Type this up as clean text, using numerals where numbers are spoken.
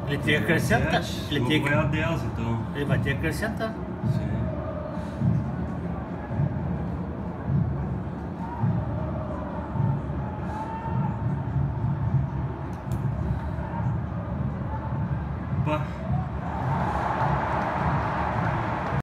Ele tem que acrescentar. Ele tem que... vai a 10, então. Ele vai ter que acrescentar. Sim. Opa.